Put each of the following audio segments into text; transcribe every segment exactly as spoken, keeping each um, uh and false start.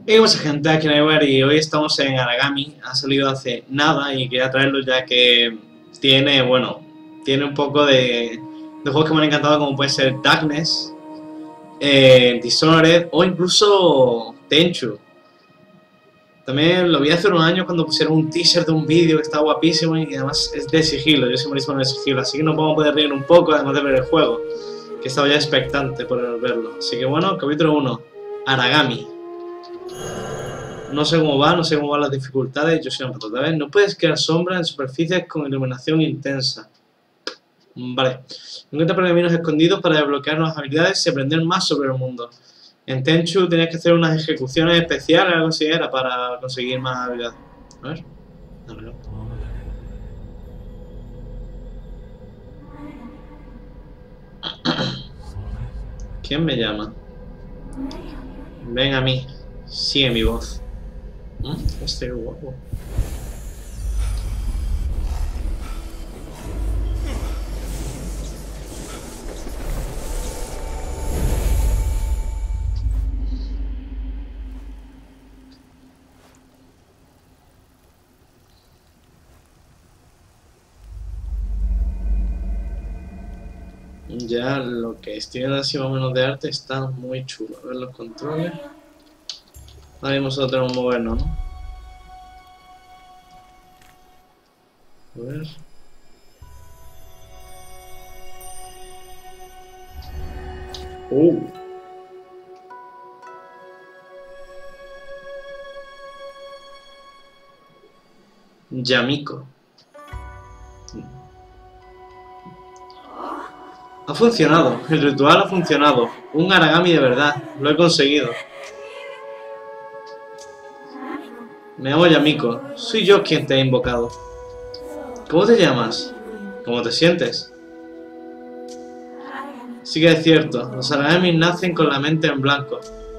Y mucha gente aquí en Iwer y hoy estamos en Aragami, ha salido hace nada y quería traerlo ya que tiene, bueno, tiene un poco de, de juegos que me han encantado como puede ser Darkness, eh, Dishonored o incluso Tenchu. También lo vi hace unos años cuando pusieron un teaser de un vídeo que está guapísimo y además es de sigilo, yo siempre mismo de sigilo, así que nos vamos a poder reír un poco además de ver el juego, que estaba ya expectante por verlo. Así que bueno, capítulo uno, Aragami. No sé cómo va, no sé cómo van las dificultades, yo soy una patata, ¿ves? No puedes crear sombras en superficies con iluminación intensa. Vale. Encuentra pergaminos escondidos para desbloquear nuevas habilidades y aprender más sobre el mundo. En Tenchu tenías que hacer unas ejecuciones especiales, algo así era, para conseguir más habilidades. A ver. Dámelo. ¿Quién me llama? Ven a mí. Sigue mi voz. ¿Mm? Este es guapo. Ya lo que estoy viendo así más o menos de arte está muy chulo. A ver los controles. Ahora mismo solo tenemos que movernos, ¿no? A ver. Uh. Yamiko. Ha funcionado. El ritual ha funcionado. Un Aragami de verdad. Lo he conseguido. Me llamo Yamiko. Soy yo quien te ha invocado. ¿Cómo te llamas? ¿Cómo te sientes? Sí que es cierto. Los Aragamis nacen con la mente en blanco.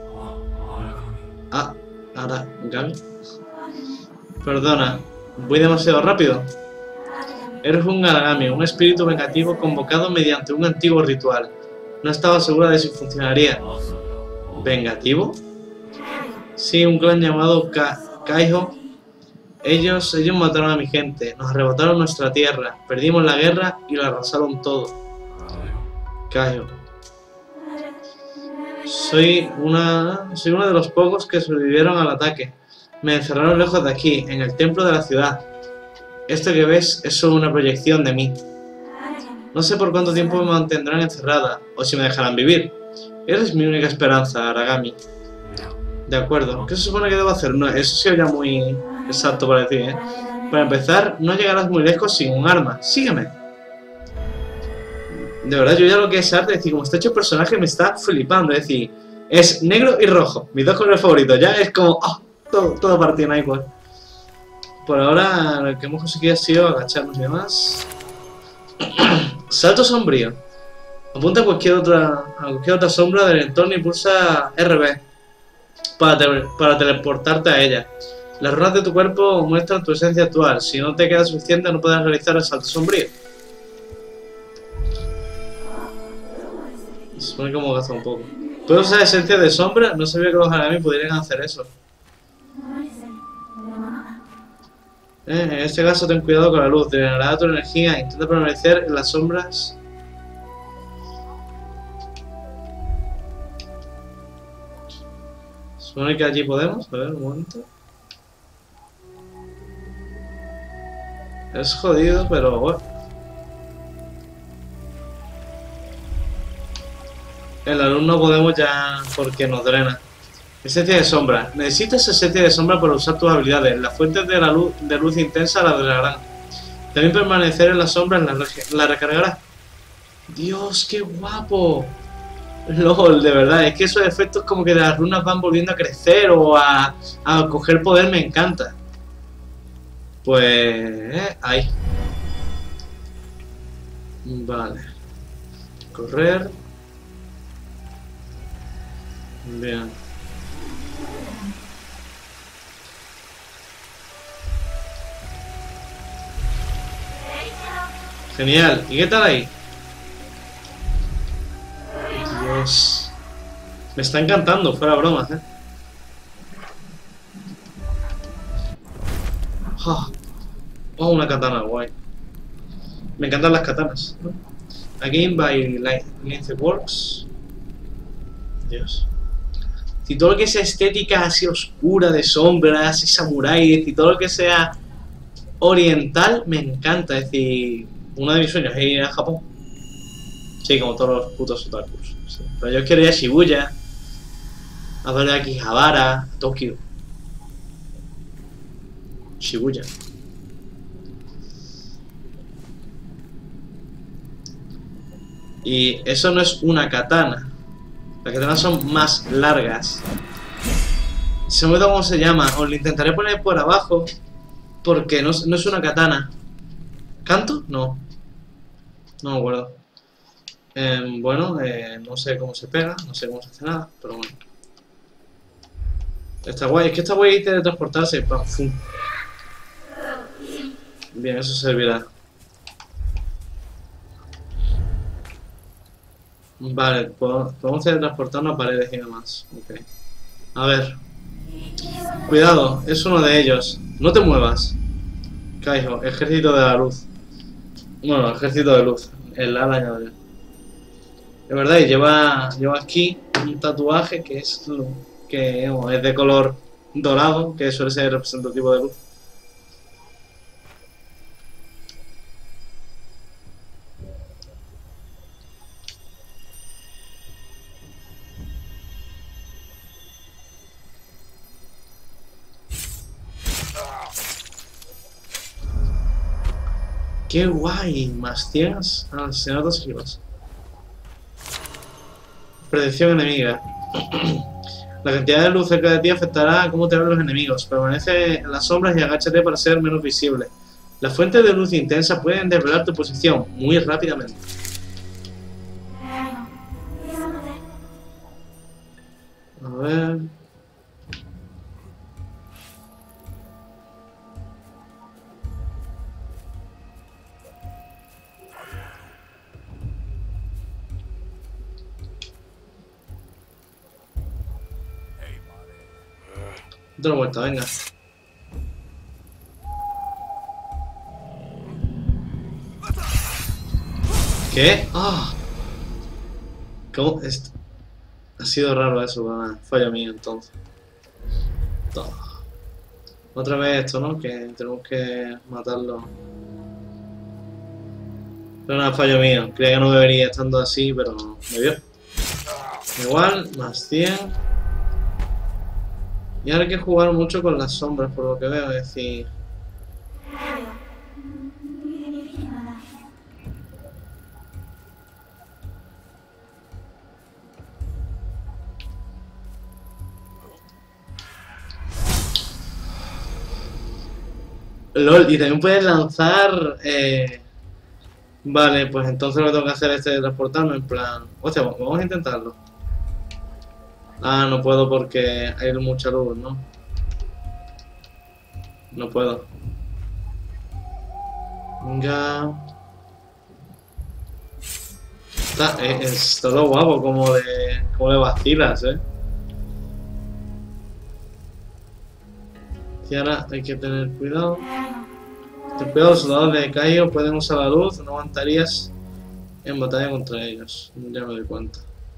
Ah, Aragami. Perdona. ¿Voy demasiado rápido? Eres un Aragami, un espíritu vengativo convocado mediante un antiguo ritual. No estaba segura de si funcionaría. ¿Vengativo? Sí, un clan llamado Ka Kaiho. Ellos, ellos mataron a mi gente, nos arrebataron nuestra tierra, perdimos la guerra y lo arrasaron todo. Kaiho. Soy una, soy uno de los pocos que sobrevivieron al ataque. Me encerraron lejos de aquí, en el templo de la ciudad. Esto que ves es solo una proyección de mí. No sé por cuánto tiempo me mantendrán encerrada, o si me dejarán vivir. Eres mi única esperanza, Aragami. De acuerdo. ¿Qué se supone que debo hacer? No, eso sí ya muy exacto para decir, ¿eh? Para empezar, no llegarás muy lejos sin un arma. Sígueme. De verdad, yo ya lo que es arte, es decir, como está hecho el personaje me está flipando. Es decir, es negro y rojo. Mis dos colores favoritos. Ya es como... Oh, todo, todo partido en igual. Por ahora, lo que hemos conseguido ha sido agacharnos y demás. Salto sombrío. Apunta a cualquier otra, a cualquier otra sombra del entorno y pulsa R B para, te, para teleportarte a ella. Las runas de tu cuerpo muestran tu esencia actual. Si no te queda suficiente, no podrás realizar el salto sombrío. Se supone que hemos gastado un poco. ¿Puedo usar esencia de sombra? No sabía que los Aragami pudieran hacer eso. Eh, en este caso ten cuidado con la luz, drenará tu energía, intenta permanecer en las sombras. Supone que allí podemos, a ver, un momento. Es jodido, pero bueno. En la luz no podemos ya porque nos drena. Esencia de sombra. Necesitas esencia de sombra para usar tus habilidades. Las fuentes de la luz, de luz intensa la drenarán. También permanecer en la sombra la, la recargará. Dios, qué guapo. LOL, de verdad. Es que esos efectos como que las runas van volviendo a crecer o a, a coger poder me encanta. Pues... Eh, ahí. Vale. Correr. Bien. Genial. ¿Y qué tal ahí? Dios. Me está encantando, fuera bromas, ¿eh? Oh, oh, una katana, guay. Me encantan las katanas, ¿no? Again by Lince Works. Dios. Si todo lo que sea estética así oscura, de sombras y samuráis, y todo lo que sea oriental, me encanta. Es decir, uno de mis sueños es ir a Japón. Sí, como todos los putos otakus. Sí. Pero yo quiero ir a Shibuya, a ver de Akihabara, a Tokio. Shibuya. Y eso no es una katana. Las katanas son más largas. Se me olvidó cómo se llama. Os lo intentaré poner por abajo. Porque no, no es una katana. ¿Canto? No. No me acuerdo. Eh, bueno, eh, no sé cómo se pega. No sé cómo se hace nada. Pero bueno. Está guay. Es que está guay teletransportarse. ¡Pam! ¡Fum! Bien, eso servirá. Vale, podemos teletransportarnos a paredes y demás. Ok. A ver. Cuidado, es uno de ellos. No te muevas. Kaijo, ejército de la luz. Bueno, ejército de luz. El ala añadido. De verdad, y lleva, lleva aquí un tatuaje que es que oh, es de color dorado, que suele ser representativo de luz. ¡Qué guay! Más cien asesinatos seguidos. Predicción enemiga. La cantidad de luz cerca de ti afectará a cómo te ven los enemigos. Permanece en las sombras y agáchate para ser menos visible. Las fuentes de luz intensa pueden desvelar tu posición muy rápidamente. A ver... Otra vuelta, venga. ¿Qué? ¡Ah! ¿Cómo? Esto... Ha sido raro eso, ¿verdad? Fallo mío entonces. Todo. Otra vez esto, ¿no? Que tenemos que matarlo. Pero nada, fallo mío. Creía que no debería estando así, pero me vio. Igual, más cien. Y ahora hay que jugar mucho con las sombras, por lo que veo, es decir... LOL, y también puedes lanzar... Eh... Vale, pues entonces lo que tengo que hacer es transportarme en plan... Hostia, vamos a intentarlo. Ah, no puedo porque hay mucha luz, ¿no? No puedo. Venga. Está, es, es todo guapo, como de... como de vacilas, ¿eh? Y ahora hay que tener cuidado. Ten cuidado, los soldados de Kaio pueden usar la luz, no aguantarías en batalla contra ellos. Ya me doy cuenta.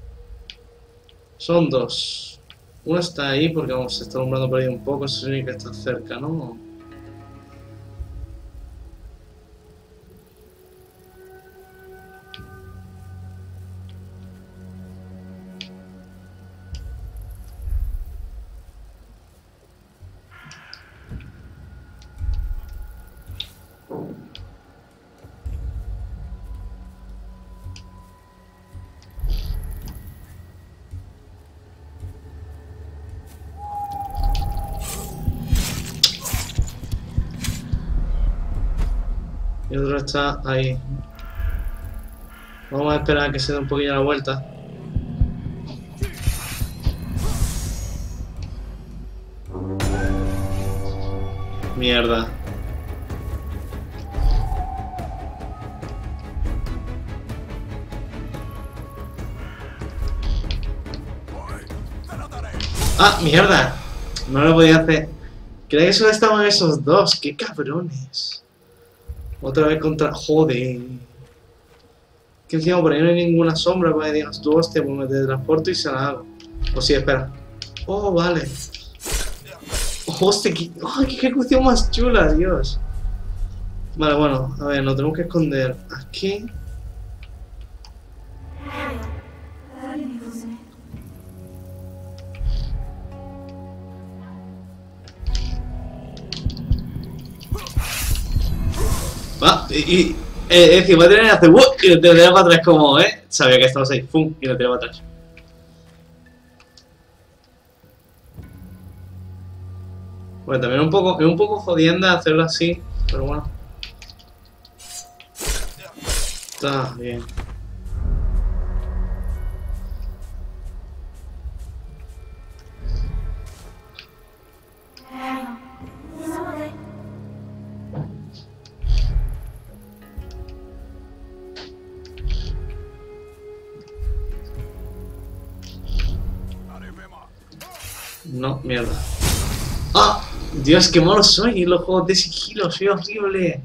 Son dos. Uno está ahí porque vamos, se está alumbrando por ahí un poco, eso significa que está cerca, ¿no? Y otro está ahí. Vamos a esperar a que se dé un poquillo la vuelta. Mierda. ¡Ah, mierda! No lo podía hacer. Creía que solo estaban esos dos. ¡Qué cabrones! Otra vez contra... ¡Joder! Que encima por ahí no hay ninguna sombra para que digas tú, hostia, pues me teletransporto y se la hago. O sí, espera. Oh, vale. Hostia, qué, oh, qué ejecución más chula, Dios. Vale, bueno, a ver, nos tenemos que esconder aquí. Ah, y, y eh, es decir, va a tener que hacer ¡wuh! Y lo tiraré para atrás como, ¿eh? Sabía que estabas ahí, ¡pum! Y lo tiré para atrás. Bueno, también es un poco, es un poco jodienda hacerlo así, pero bueno. Está bien. No, mierda. ¡Ah! Dios, qué malo soy en los juegos de sigilo, soy horrible.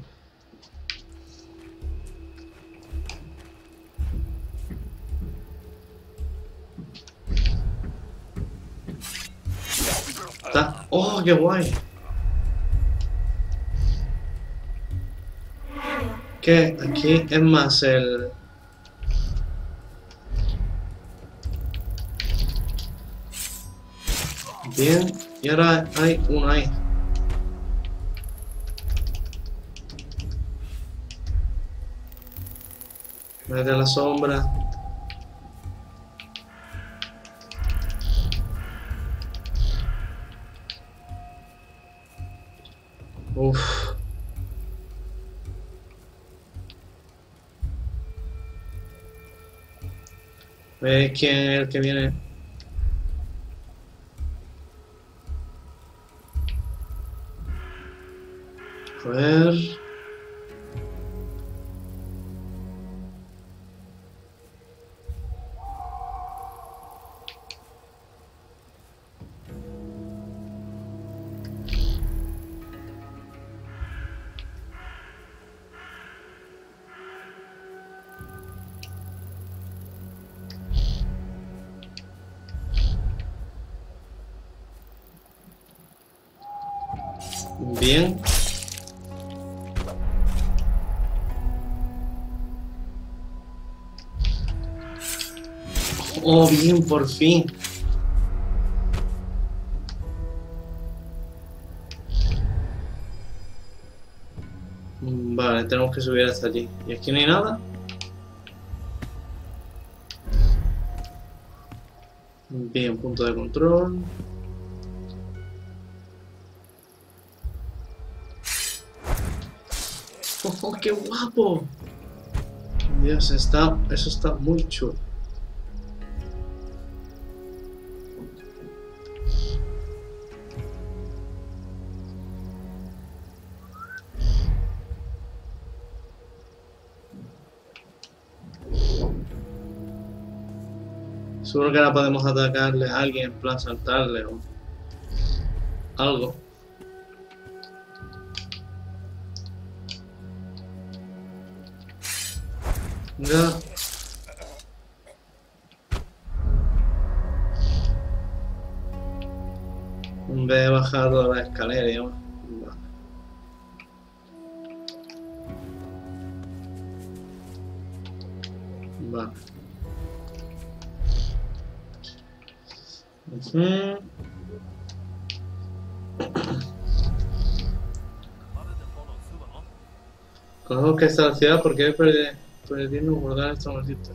Está. ¡Oh, qué guay! ¿Qué? Aquí es más el... Bien, y ahora hay uno ahí. Mete la sombra. Uff. ¿Ves quién es el que viene? A ver... Bien. Oh, bien, por fin. Vale, tenemos que subir hasta allí. ¿Y aquí no hay nada? Bien, punto de control. ¡Oh, qué guapo! Dios, está, eso está muy chulo. Seguro que ahora podemos atacarle a alguien, en plan saltarle o algo. Venga. En vez de bajar toda la escalera y demás. Vale. Vale. Uh-huh. Conozco que esta es la ciudad porque he perdido guardar esta maldita.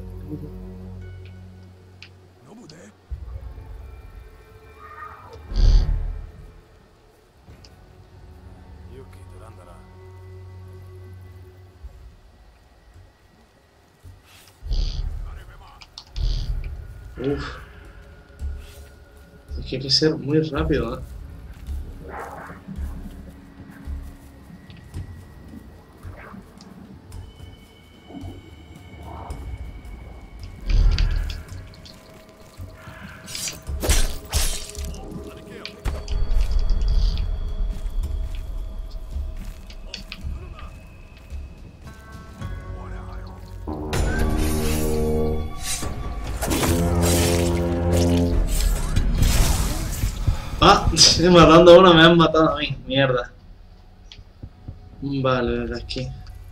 Uff. Es que hay que ser muy rápido, ¿eh? Ah, matando a uno me han matado a mí, mierda. Vale, desde aquí.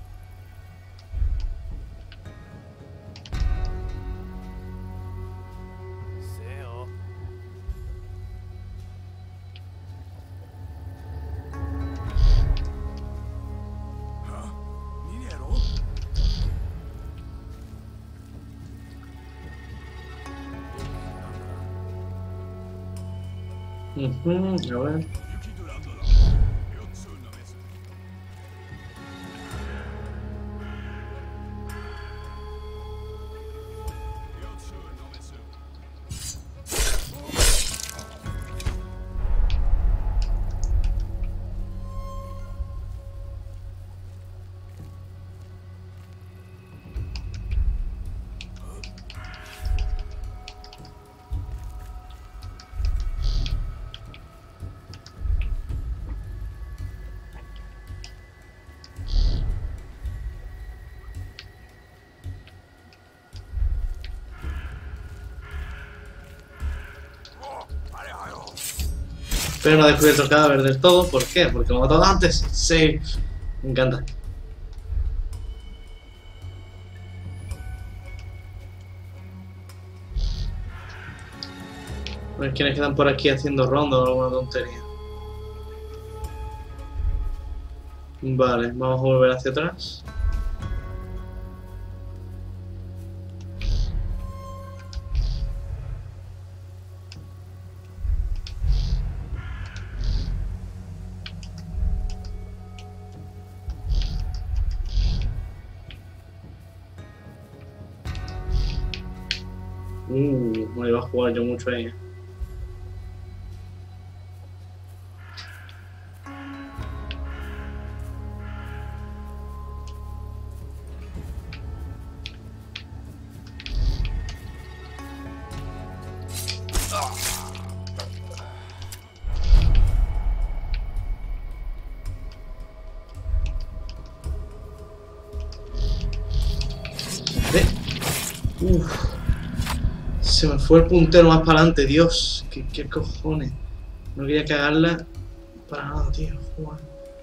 Uh-huh, a ver. Pero no he descubierto el cadáver del todo. ¿Por qué? Porque lo he matado antes. Sí. Me encanta. A ver quiénes quedan por aquí haciendo ronda o alguna tontería. Vale, vamos a volver hacia atrás. Uh, me iba a jugar yo mucho ahí. ¿Eh? Uf. Se me fue el puntero más para adelante, Dios. ¿Qué, qué cojones? No quería cagarla para nada, tío. Joder.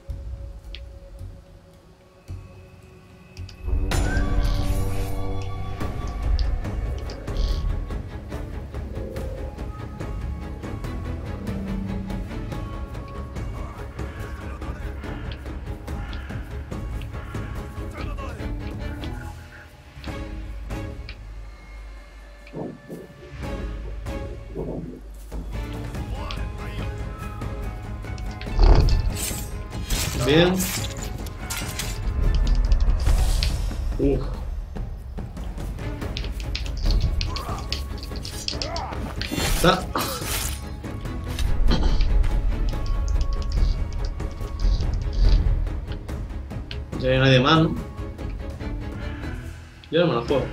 Bien. Uf. Está. Ya hay nadie más, ¿no? Yo no me la juego.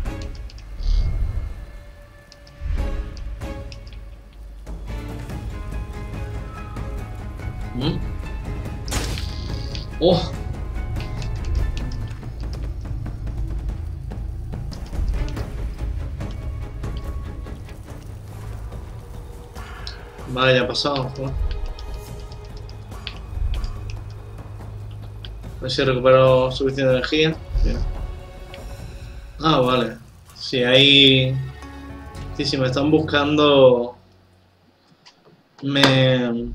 ¿Mm? ¡Oh! Vale, ya ha pasado. Joder. A ver si recupero suficiente energía. Bien. Ah, vale. Si hay... Sí, si me están buscando... Me...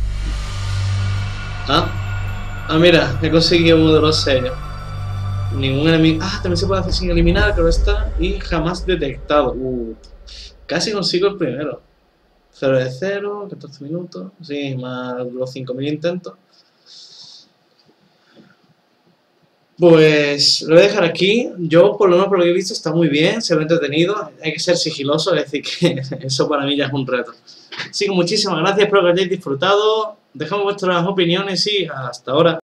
Ah. Ah, mira, he conseguido uno de los sellos. Ningún enemigo... Ah, también se puede hacer sin eliminar, creo que está. Y jamás detectado. Uh, casi consigo el primero. cero de cero, catorce minutos. Sí, más los cinco mil intentos. Pues lo voy a dejar aquí. Yo, por lo menos por lo que he visto, está muy bien, se ve entretenido. Hay que ser sigiloso, es decir, que eso para mí ya es un reto. Así que muchísimas gracias, espero que hayáis disfrutado. Dejad vuestras opiniones y hasta ahora.